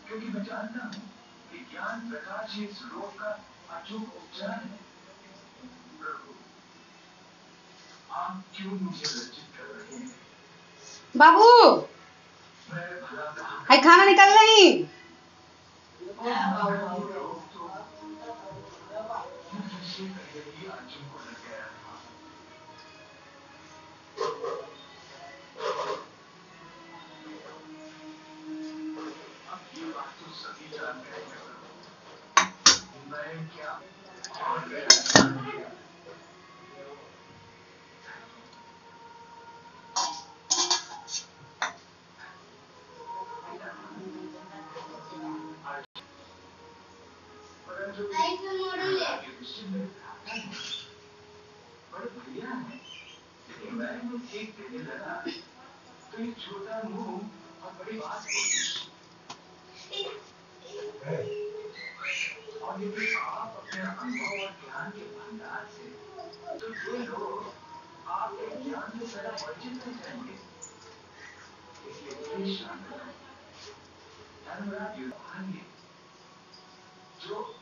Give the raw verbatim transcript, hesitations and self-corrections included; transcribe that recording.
क्योंकि मैं जानता हूँ कि ज्ञान प्रकाश ही इस रोग का अचूक उपचार है। प्रभु, आप क्यों मुझे लज्जित कर रहे हैं? बाबू, मैं भला कहाँ हाय खाना निकल रही। मुझसे पहले ही अर्जुन को लग गया था। अब ये बात तो सभी जान गए हैं प्रभु। मैं क्या और मेरा ज्ञान क्या? परंतु बड़े बढ़िया है, लेकिन मैं ठीक देने लगा तो ये छोटा मुंह और बड़ी बात बोली। और यदि आप अपने अनुभव और ज्ञान के भंडार से, तो ये लोग आपके ज्ञान से सदा वंचित रह जाएंगे। इसलिए ये शांत रहो, धर्मराज युद्धांगी, जो